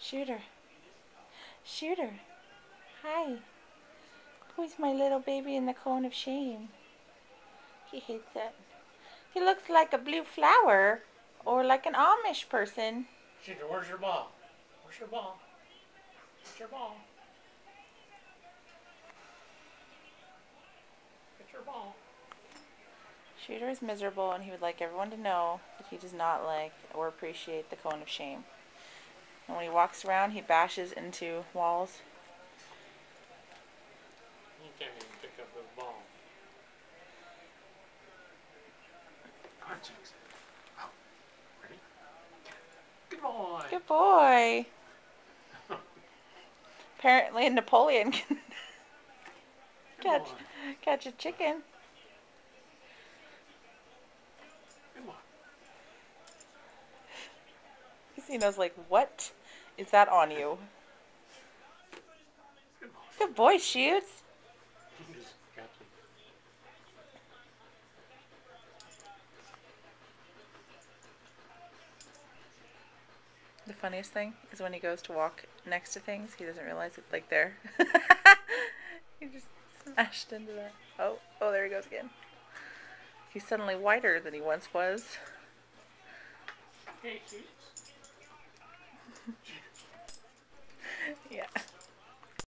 Shooter. Shooter. Hi. Who's my little baby in the cone of shame? He hates it. He looks like a blue flower or like an Amish person. Shooter, where's your ball? Where's your ball? Where's your ball? Get your ball. Shooter is miserable, and he would like everyone to know that he does not like or appreciate the cone of shame. And when he walks around, he bashes into walls. You can't even pick up the ball. Come on, Jinx. Oh, ready? Good boy. Good boy. Apparently Napoleon can catch a chicken. Good boy. Casino's like, what is that on you? Good boy. Good boy, Shoots. Gotcha. The funniest thing is when he goes to walk next to things, he doesn't realize it's like there. He just smashed into that. Oh, there he goes again. He's suddenly whiter than he once was. Hey, Shoots. Yeah.